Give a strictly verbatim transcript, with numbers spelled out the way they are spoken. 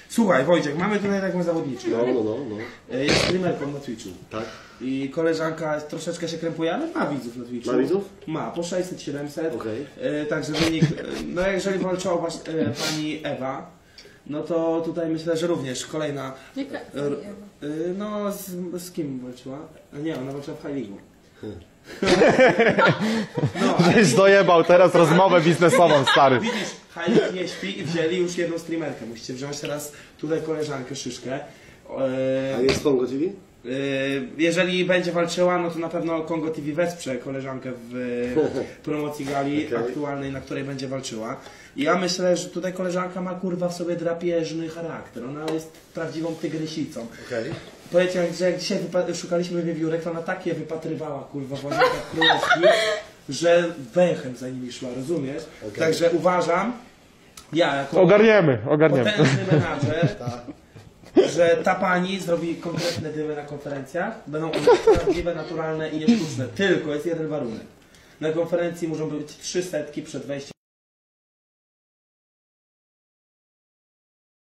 Słuchaj, Wojciech, mamy tutaj taką zawodniczkę. No, no, no, no. Jest streamerką na Twitchu. Tak. I koleżanka troszeczkę się krępuje, ale ma widzów na Twitchu. Ma widzów? Ma, po sześćset siedemset. Okej. E, także wynik, e, no jeżeli walczyła was, e, pani Ewa, no to tutaj myślę, że również kolejna... Jaka e, e, no, z, z kim walczyła? A nie, ona walczyła w High League. No, ale Żeś dojebał teraz rozmowę biznesową, stary. widzisz, High League nie śpi i wzięli już jedną streamerkę. Musicie wziąć teraz tutaj koleżankę, Szyszkę. E, A jest Kongo T V? Jeżeli będzie walczyła, no to na pewno Kongo T V wesprze koleżankę w promocji gali Okay. aktualnej, na której będzie walczyła. I ja myślę, że tutaj koleżanka ma kurwa w sobie drapieżny charakter. Ona jest prawdziwą tygrysicą. Okej. Powiedzcie, że jak dzisiaj szukaliśmy wiewiórek, to ona takie wypatrywała kurwa w łazinkach królewskich, że węchem za nimi szła, rozumiesz? Okay. Także uważam, ja jako Ogarniemy, ogarniemy. potężny menadżer, że ta pani zrobi konkretne dymy na konferencjach, będą one prawdziwe, naturalne i nie sztuczne. Tylko jest jeden warunek. Na konferencji muszą być trzy setki przed wejściem.